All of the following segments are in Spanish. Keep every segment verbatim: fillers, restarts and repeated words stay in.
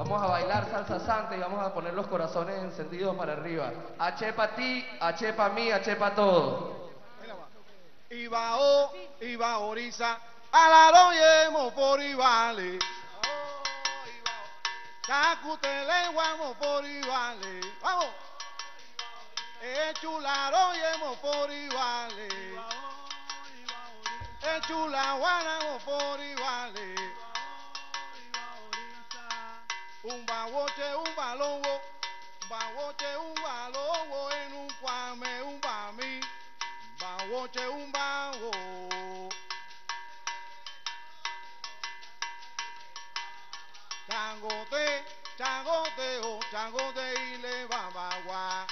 Vamos a bailar salsa santa y vamos a poner los corazones encendidos para arriba. H pa' ti, H pa' mí, H pa' todo. Iba o, iba oriza, alaroyemo por ivale. Cacutele guamo por ivale. Vamos. Echularoyemo por ivale. Echulaguanamo por ivale. Un bawoche, un balongo, un bawoche, un balongo, en un cuame, un bami, bawoche, un bawo. Changote, changote, oh, changote y le babagua.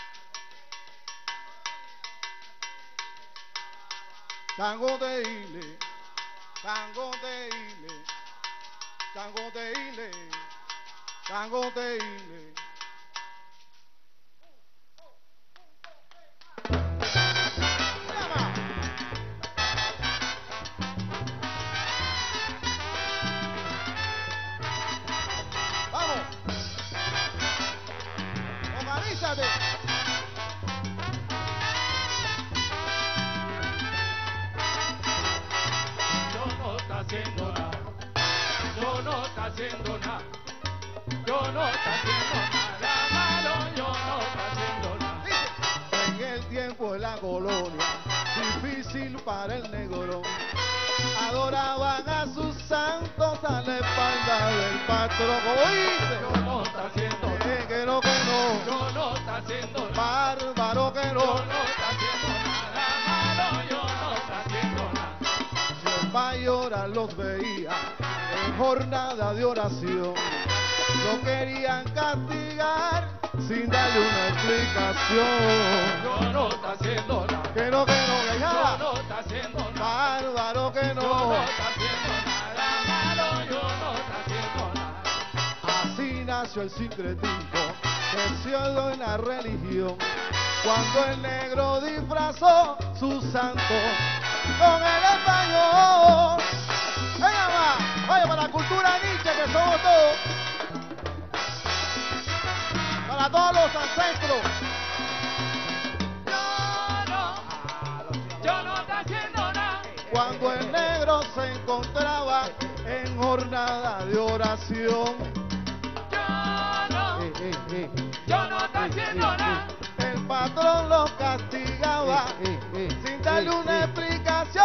Changote y le, changote y le, changote y le. Tango de ile. Vamos. Organízate. Yo no está haciendo nada. Yo no está haciendo nada. Yo no está haciendo nada malo, yo no está haciendo nada. En el tiempo de la colonia, difícil para el negro, adoraban a sus santos a la espalda del patrón. ¿Oíste? Yo no está haciendo nada. Eh, que no, que no. Yo no está haciendo nada. Bárbaro que no. Yo no está haciendo nada malo, yo no está haciendo nada. Los mayores los veía en jornada de oración. Lo querían castigar sin darle una explicación. Yo no está haciendo nada. Que no, que no, que Yo ya. no está haciendo nada. Bárbaro que Yo no no. está haciendo nada malo, yo no está haciendo nada. Así nació el sincretismo, creció en la religión. Cuando el negro disfrazó su santo con el español. Venga más, vaya para la cultura Nietzsche que somos todos. Para todos los ancestros. Yo no, yo no está haciendo nada. Cuando el negro se encontraba en jornada de oración. Yo no, Eh, eh, eh, yo no está haciendo nada. el patrón los castigaba eh, eh, sin darle eh, una eh. explicación.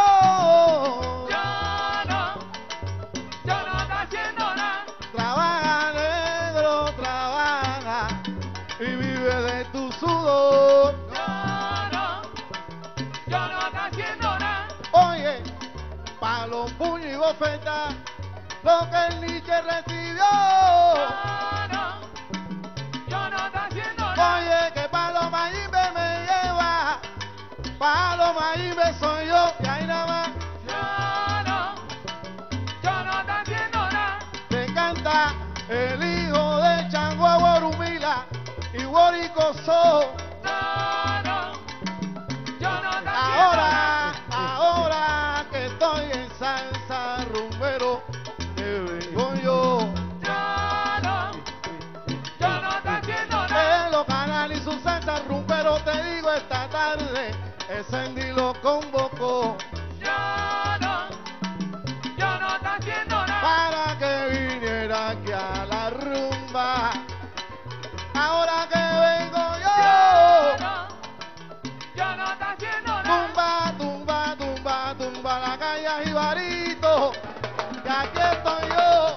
Yo no, yo no está haciendo nada. Trabaja negro, trabaja y vive de tu sudor. Yo no, yo no está haciendo nada. Oye, pa' los puños y bofetas, lo que el Nietzsche recibió. Yo no, yo no está haciendo nada. Oye, que pa' los maíbes me lleva, pa' los maíbes soy yo, y ahí nada más Yo no, yo no está haciendo nada. te canta el hijo de Chango Borumila y Boricoso. No, no, yo no está haciendo nada. Ahora, ahora que estoy en salsa rumbero, te vengo yo. Yo no, yo no está haciendo nada. En los canales y su salsa rumbero, te digo esta tarde, el Sandy lo convocó Yo no, yo no está haciendo nada. para que viniera aquí a la rumba. Ahora que vengo Yo yo, no, yo no está haciendo nada. tumba, tumba, tumba, tumba la calle Jibarito, que aquí estoy yo.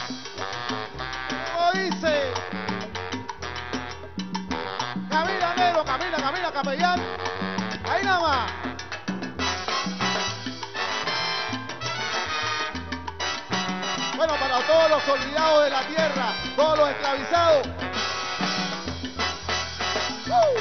Como dice, camina negro, camina, camina capellán, ahí nada más. Bueno, para todos los olvidados de la tierra, todos los esclavizados. ¡Uh!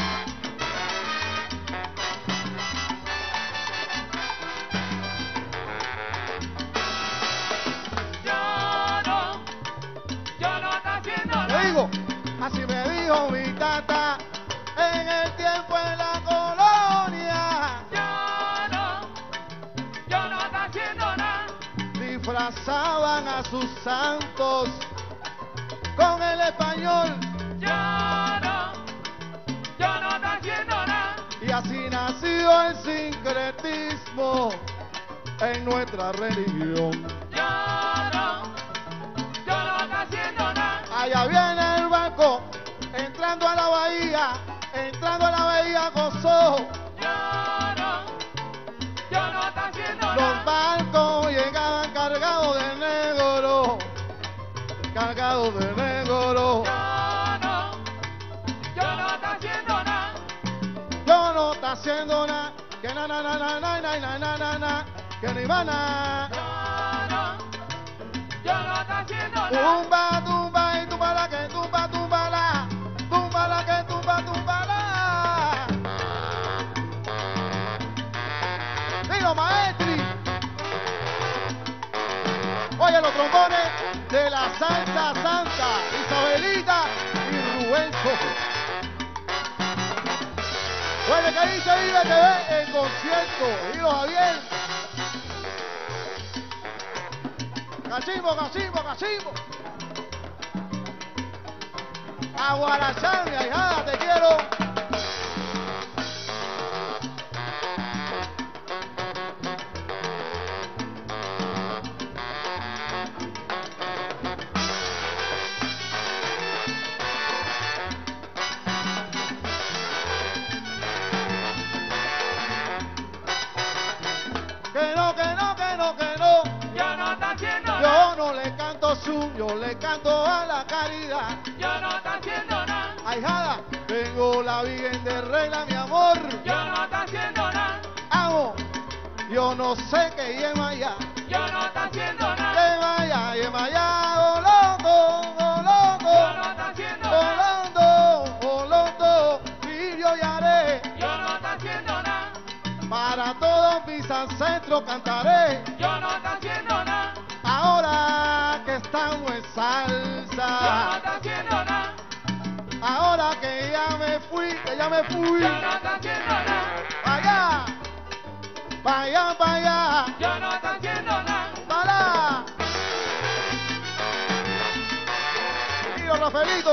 Yo no, yo no está haciendo Te nada. digo, así me dijo mi tata en el tiempo en la colonia. Yo no, yo no está haciendo nada. Disfrazaban a sus santos con sincretismo en nuestra religión. Yo no, yo no está haciendo nada. Allá viene el barco, entrando a la bahía, entrando a la bahía gozoso. Yo no, yo no está haciendo Los nada. barcos llegaban cargados de negro, cargados de negro. Yo no, yo no está haciendo nada. Yo no está haciendo nada, que na na na na na na na na na na, que ni va na. Yo no, yo no está haciendo nada. Tumba, tumba y tumba la que tumba, tumba la, tumba la que tumba, tumba la. Dilo, maestri. Oye, los trombones de la salsa santa, Isabelita y Rubén Soto. Oye, que ahí se vive T V en concierto. Dilo, Javier. Cachimbo, cachimbo, cachimbo. A Guarachán, mi ahijada, te quiero. Que no, que no, que no, que no. Yo no está haciendo nada. Yo no le canto su, yo le canto a la caridad. Yo no está haciendo nada. Ahijada, tengo la Virgen de Regla, mi amor. Yo no está haciendo nada. Amo, yo no sé qué yema ya. Yo no está haciendo nada. Yema ya, yema ya, olondo, Yo no olondo, está haciendo nada. olondo, olondo, lirio y haré. Yo no está haciendo nada. Para todos mis ancestros cantaré. Yo no está haciendo nada. Ahora que estamos en Yo no salsa. está haciendo nada. Ahora que ya me fui, que ya me fui. Yo no está haciendo nada. Vaya, vaya, vaya, Yo no está haciendo nada. para. Tiro, Rafaelito.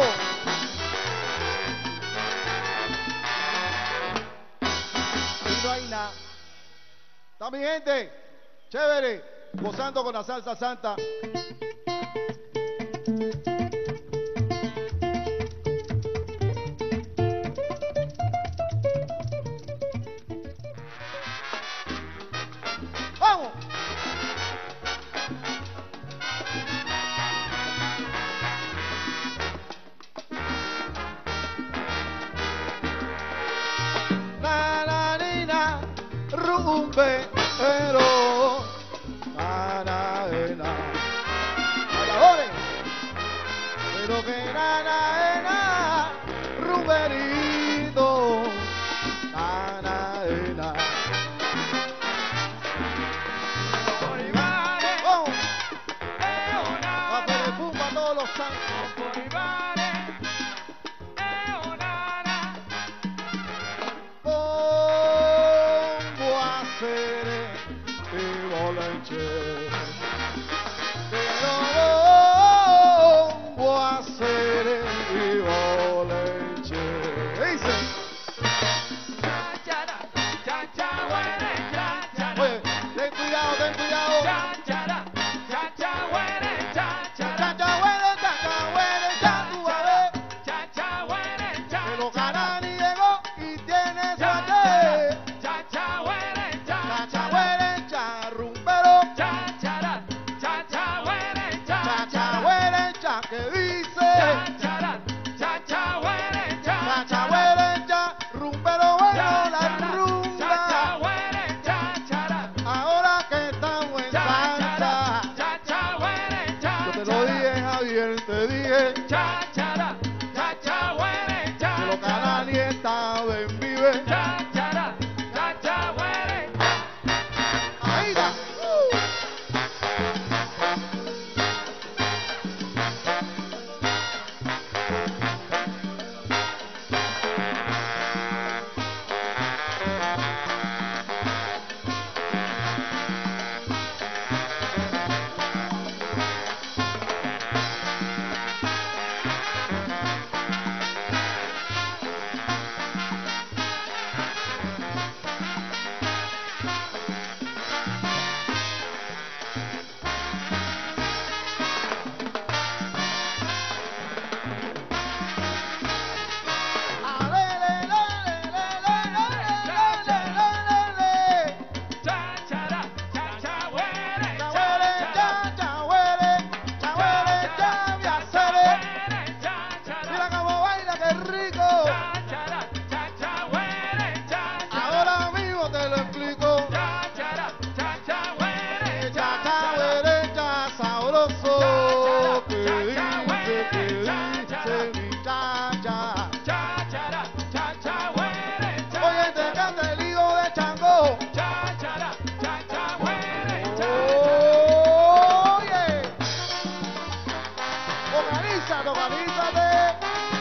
Y no hay nada. Está mi gente, chévere, gozando con la salsa santa. ¡Vamos! Na na ni na, rumbero, na na eh, na. Bailadores, pero que na na eh, na, rumberito, na na eh, na. Por Ibares, Vamos, eh, a una. hacer pum a todos los santos. Por Ibares, eh, una. Pongo a hacer y bolenche. Pero pongo a hacer y bolenche. Dice, Chachara, chacha, huele, chachara. oye, ten cuidado, ten cuidado. Chachara, chacha, huele, chachara. Chacha huele, chacha huele, chacha huele. Chacha, huele, Pero chachara. Carani llegó y tiene su Chacha, ayer. chacha, huele, Chacha chachara. huele, charrumbero. Chachara, chacha, huele, Chacha chachara. huele, cha que dice. Chachara, chacha, huele, Chacha chachara. huele, cha, rumbero bueno la Chacha, rumba. huele, chachara. Ahora que estamos en salsa. Chacha, huele, Yo te lo chachara. dije, Javier, te dije Chachara, chacha, huele, que los chachara. Canani estaban en vive. Chachara, chacha, huele. Ahí va. Uh. organízate, organízate.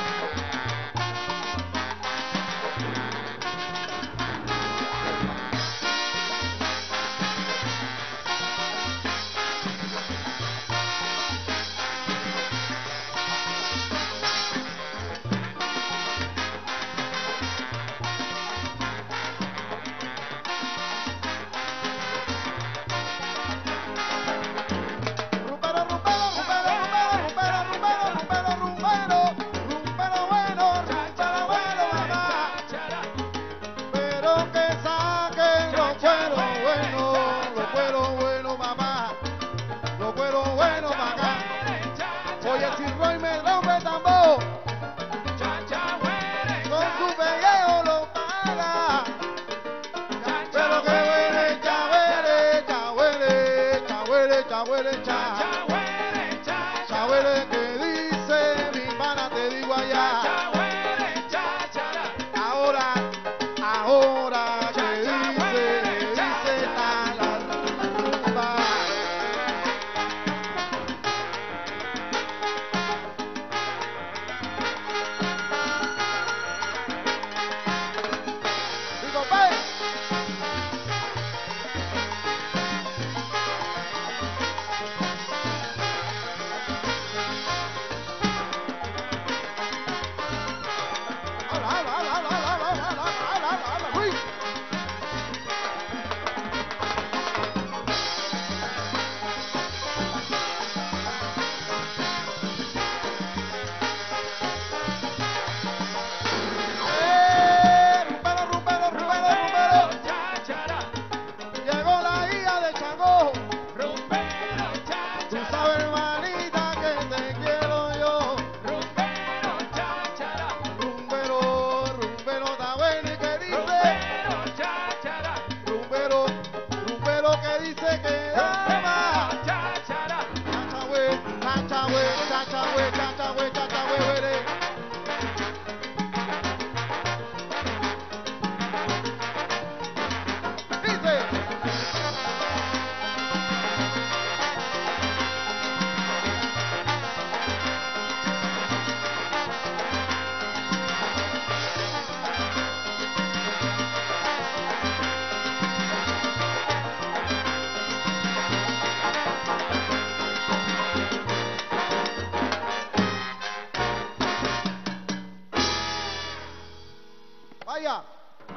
Vaya,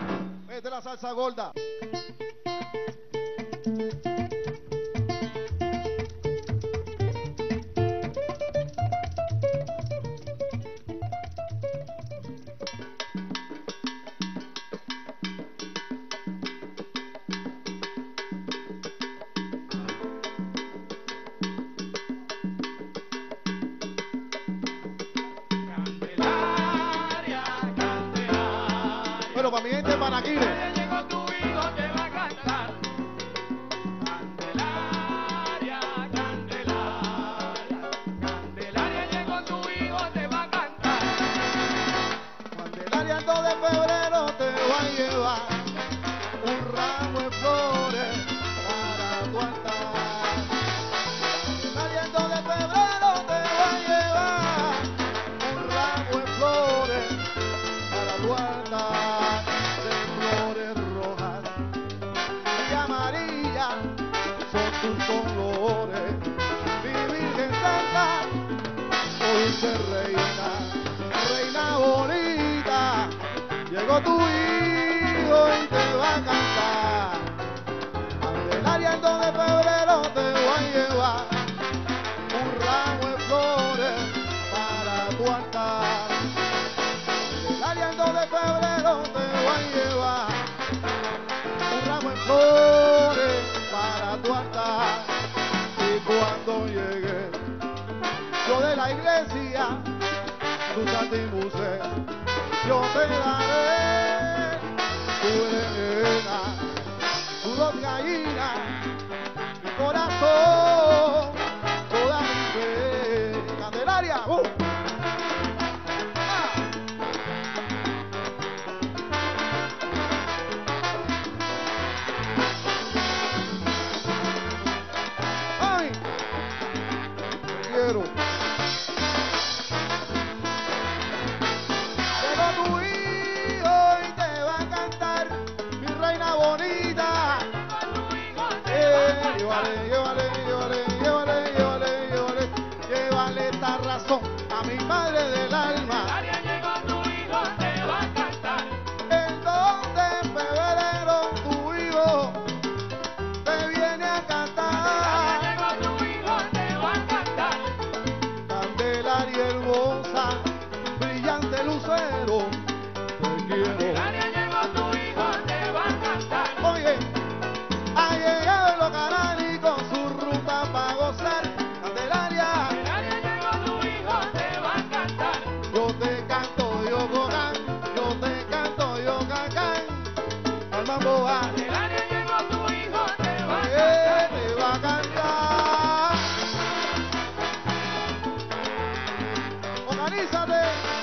mete la salsa gorda. Bueno, para mi gente de Manaquire. Llegó tu hijo, te va a cantar. Candelaria, Candelaria, Candelaria, llegó tu hijo, te va a cantar. Candelaria, el dos de febrero te va a llevar un ramo de flores para tu altar. Candelaria, el dos de febrero te va a llevar un ramo de flores para tu altar. De flores rojas y amarillas son tus colores. Mi Virgen Santa, dulce reina, reina bonita, llegó tu hijo y te va a cantar. Candelaria, el dos de febrero te va a llevar un ramo de flores para tu altar. Candelaria, el dos de febrero te va a llevar un ramo de flores para tu altar. Y cuando llegue yo de la iglesia, tu santimuse, yo te daré tu berenjena, tu dos gallinas, mi corazón, toda mi fe. Candelaria, uh. Ah. Mami, te quiero. a mi madre del alma. Candelaria llegó tu hijo, te va a cantar. El dos de febrero tu hijo te viene a cantar. Candelaria llegó tu hijo, te va a cantar. Candelaria hermosa, brillante lucero, te quiero. Candelaria llegó tu hijo, te va a cantar. Oye, ha llegado el Ocarani con su ruta para gozar. Candelaria, Candelaria llegó tu hijo, te va a cantar. yo te canto, yo cocán, yo te canto, yo cacán. Al mambo va, Candelaria llegó tu hijo, te va a eh, cantar. te va a cantar. Organízate.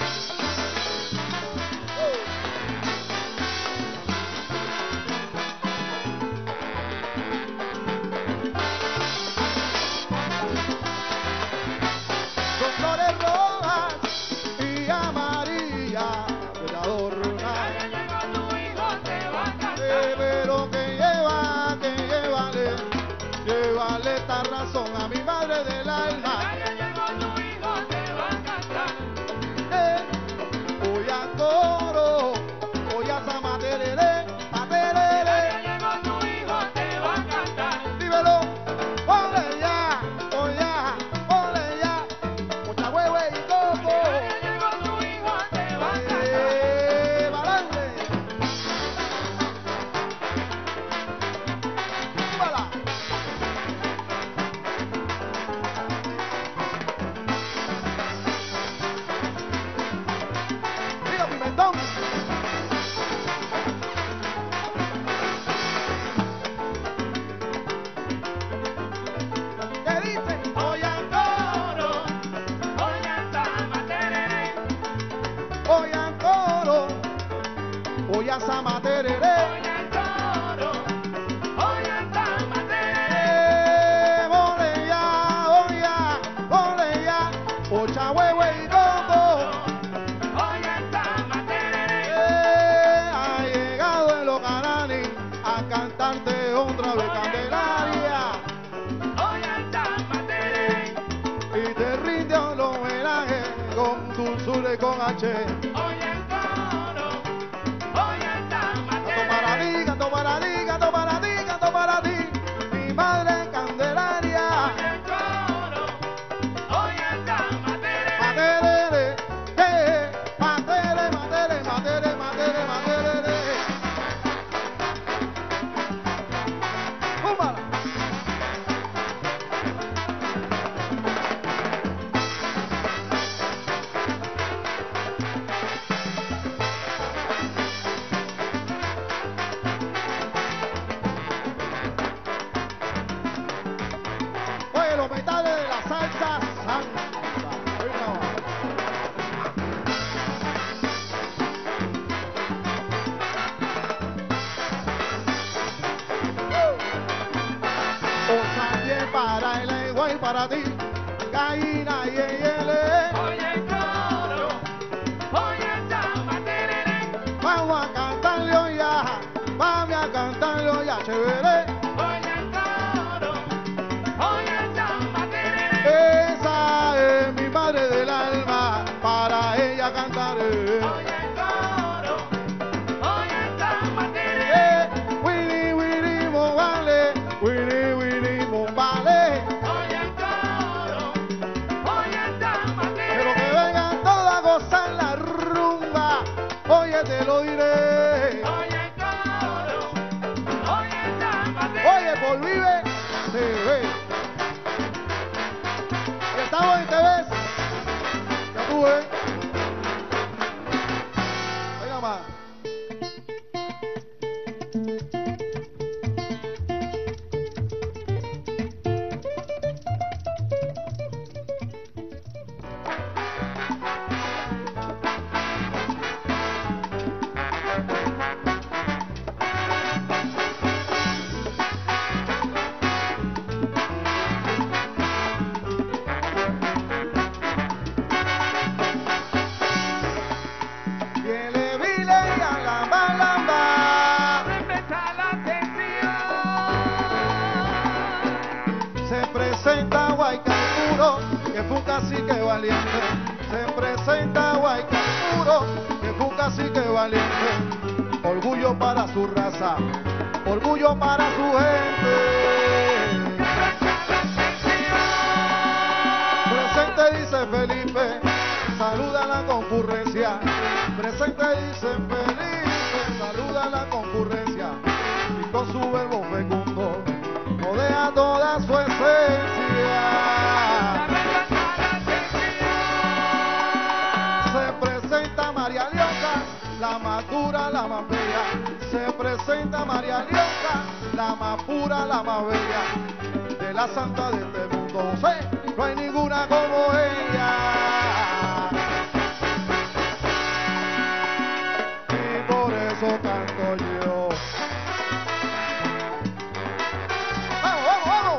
Con flores rojas y amarillas de adornar. Candelaria llegó tu hijo, te va a cantar. Eh, pero que lleva, que llévale, llévale esta razón a mi madre del alma. Candelaria llegó tu hijo, te va a cantar. Eh, voy a coro, voy a zamaterere, materere. Candelaria llegó tu hijo, te va a cantar. Dímelo, ole ya, ole ya, ole ya, mucha hueve y coco. Candelaria llegó tu hijo, te va a cantar. Eh, balance. Súbala. Mira, Pimentón. ¿Qué dice? Hoy al coro, hoy al tamaterere, Voy al coro, voy a zamaterere. hoy al coro, hoy al tamaterere, Eh, ole ya, ole ya, ole ya, ocha huevo y coco. hoy al tamaterere, Eh, ha llegado el Ocarani a cantarte otra vez, Candelaria, hoy al tamaterere, y te rinde un homenaje con dulzura y con H. hoy al coro, hoy al Canto para tamaterere, ti, canto para ti, canto para ti, canto para ti, mi madre Candelaria. hoy al coro, hoy al tamaterere, Materere, eh, matere, matere, matere, matere, materere. ¡Fúmala! Oye, los metales de la salsa santa. Venga, va. Otra diez para el ego y para ti, gallina y yele. hoy al coro, hoy al tamaterere, Vamos a cantarle hoy ya, vamos a cantarle hoy ya, chévere. hoy al coro, hoy al tamaterere, Esa es mi madre del alma, para ella cantaré. hoy al coro, hoy al tamaterere, Eh, Willy, Willy, Mobale, Willy, Willy, Mobale. hoy al coro, hoy al tamaterere. Pero que vengan todos a gozar la rumba, oye te lo diré. Hoy al coro, hoy al tamaterere. Oye, por Vive T V. Y estamos en T V. Ya tú ves. Venga más. presenta Guaycanguro, que fue un cacique valiente. valiente, orgullo para su raza, orgullo para su gente. Presente dice Felipe, saluda a la concurrencia. Presente dice Felipe, saluda a la concurrencia. Y con su verbo fecundo rodea toda su esencia. Se presenta María Leoca, la más dura, la más bella. Se presenta María Leoca, la más pura, la más bella. De la santa de este mundo, José, no hay ninguna como ella. Y por eso canto yo. ¡Vamos, vamos, vamos!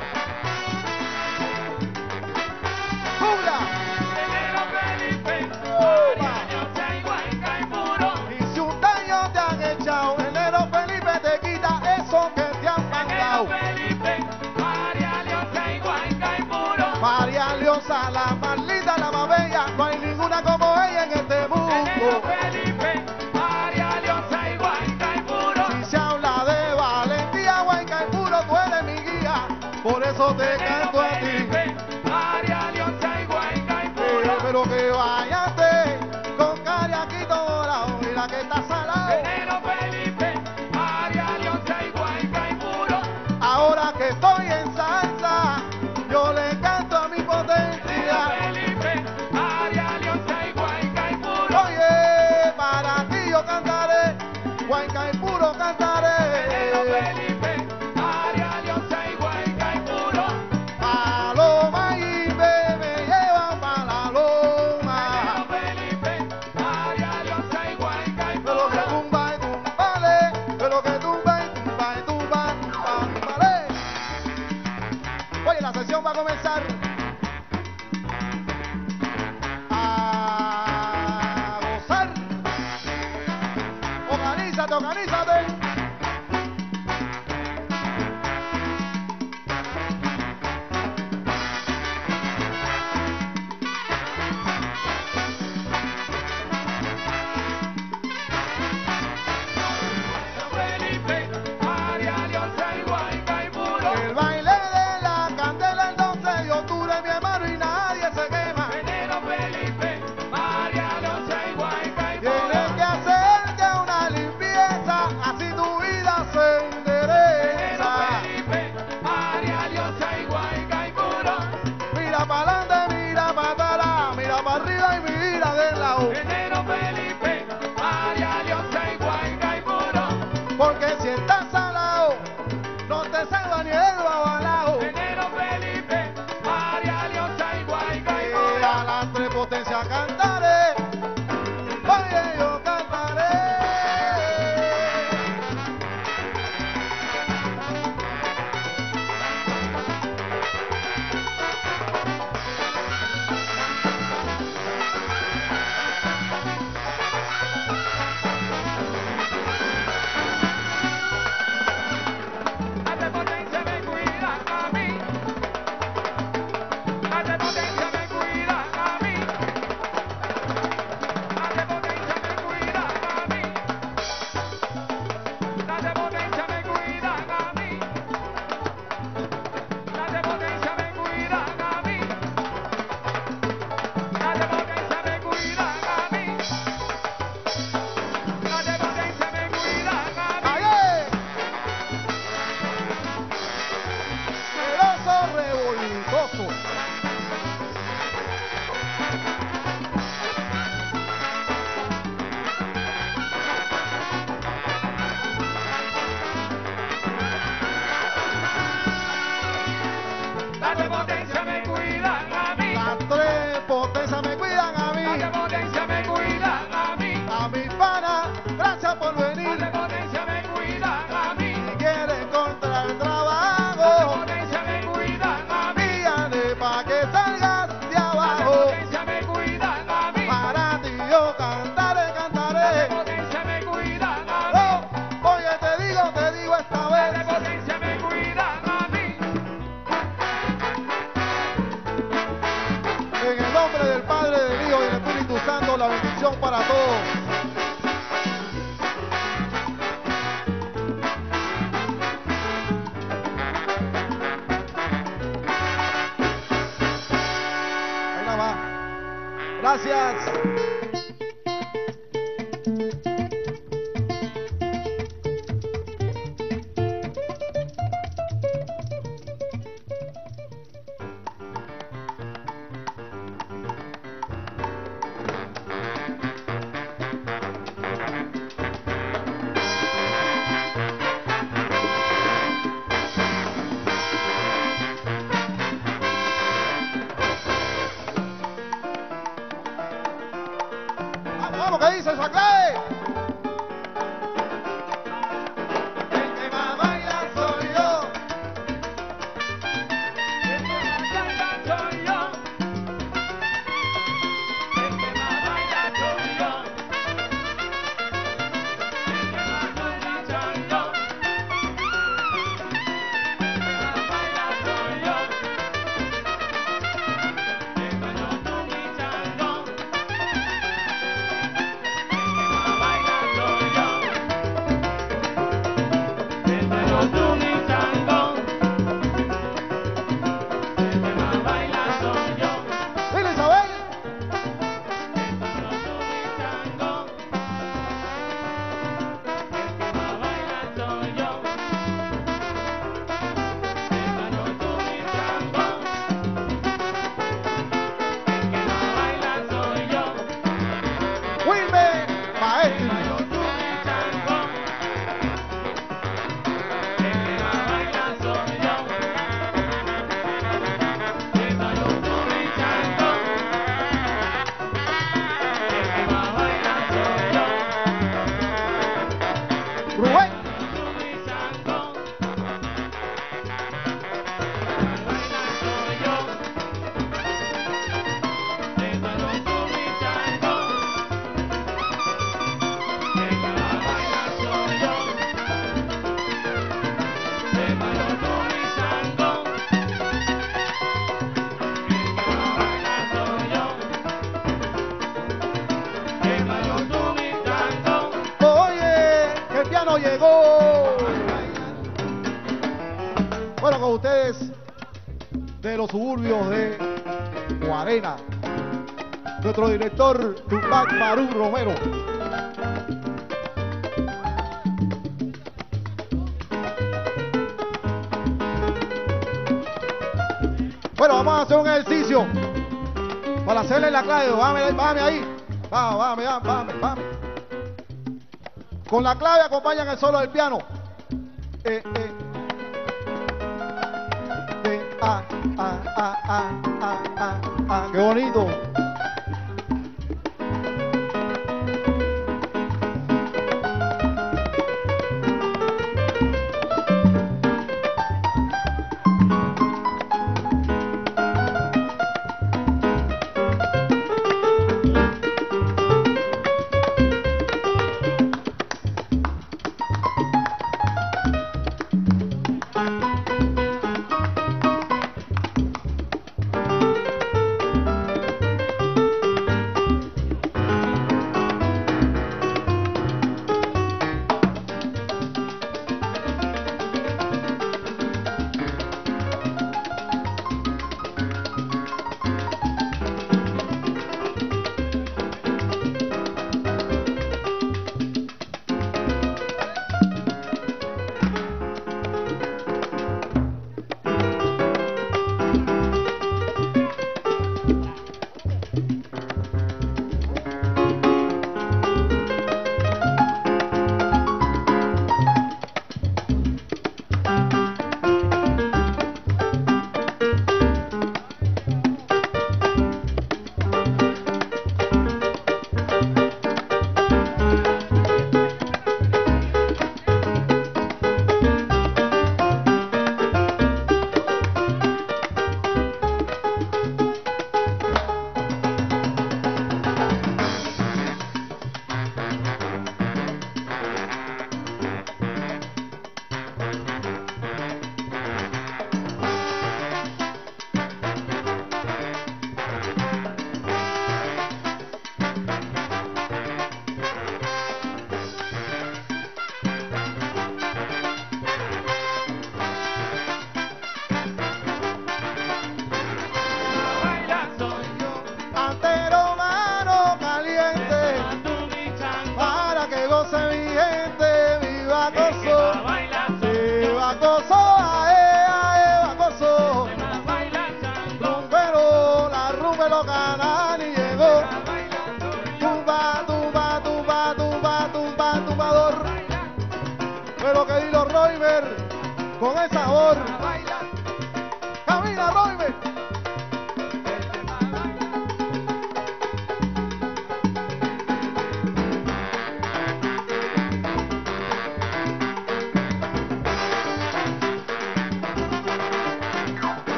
¡Jura! Enero Felipe, María Leoca y Guayca y Puro. Y si un daño te han echado, enero Felipe te quita eso que te han mandado. Enero Felipe, María Leoca y Guayca y Puro. María Leosa, la más linda, la más bella, no hay ninguna como ella en este Enero mundo. Felipe, María Leoca y Guayca y Puro. Si se habla de valentía, Guayca y Puro, tú eres mi guía, por eso te Enero canto a ti. Felipe, María Leoca y Guayca y Eh, Puro. pero que váyate con cariaquito dorado, mira que está salado. Enero Felipe, María Leoca y Guayca y Puro. Ahora que estoy en salsa, yo le canto a mi Enero potencia. Felipe, María Leoca y Guayca y Puro. Oye, para ti yo cantaré, Guayca y Puro cantaré. Enero Felipe, María Leoca y Guayca y Puro. Paloma y bebé me llevan pa' la loma. Enero Felipe, María Leoca y Guayca y Pero que Puro. tumba y tumbale, pero que tumba y tumba y tumba, tumba, tumbale. Oye, la sesión va a comenzar. A gozar. Organízate, organízate. Felipe, María Leoca y Guayca y Puro. El baile de la candela el doce de octubre, mi hermano, y nadie se quema. Enero Felipe, María Leoca y Guayca y Tienes Puro. que hacerte una limpieza, así tu vida se Enero endereza. Felipe, María Leoca y Guayca y Puro. Mira para adelante, mira para atrás, mira para arriba y mira del lado. Enero Felipe, María Leoca y Guayca y Puro. Porque si estás al lado, no te salva ni el babalao. Enero Felipe, María Leoca y Guayca y Y Puro. a las tres potencias cantaré, oye yo cantaré. Las de potencia me cuidan a mí. Las de potencia me cuidan a mí. Las de potencia me cuidan a mí. Las de potencia me cuidan a mí. Las de potencia me cuidan a mí. Las de potencia me cuidan a mí. Las de potencia me cuidan a mí. ¡Aye! El oso revoltoso. Las de potencia me cuidan a mí. Las tres potencias me cuidan a mí. Las de potencia me cuidan a mí. A mi pana, gracias por Las venir. de potencia me cuidan a mí. Si quieres encontrar Las de trabajo, potencia me cuidan a mí. dígale pa' que salgas de Las de abajo. potencia me cuidan a mí. Para ti yo cantaré, Las de cantaré. potencia me cuidan a mí. Oh, oye, te digo, te digo esta Las de vez. potencia me cuidan a mí. En el nombre del Padre, del Hijo y del Espíritu Santo, la bendición para todos. gracias. Vamos, ¿qué dice Saclay? El que más baila soy yo. El que más canta soy yo. El que más baila soy yo. El que más canta soy yo. El que más baila soy yo. El que no tú mi chango. Dile, Isabel. Wilmer, maestro. Rubén. Oye, que el piano llegó. Bueno, con ustedes de los suburbios de Guarena, nuestro director Tupac Barú Romero. Bueno, vamos a hacer un ejercicio para hacerle la clave. Bájame, bájame ahí. Vamos, bájame, bájame, bájame. Con la clave acompañan el solo del piano. Eh, eh. Eh, ah, ah, ah, ah, ah, ah, ah. Qué bonito.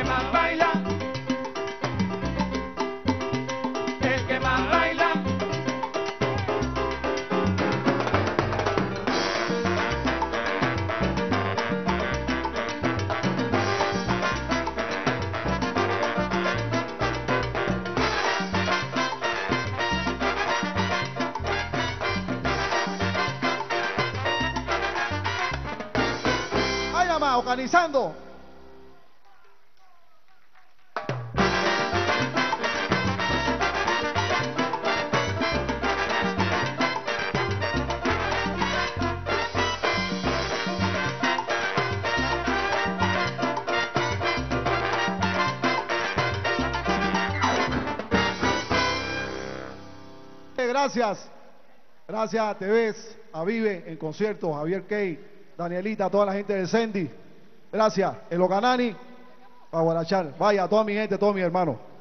más baila, el que más baila. Vaya más, organizando. Gracias, gracias a T V, a Vive en concierto, Javier Key, Danielita, a toda la gente del Sendy. Gracias, el Ocanani, a Guarachar. Vaya, a toda mi gente, todos mis hermanos.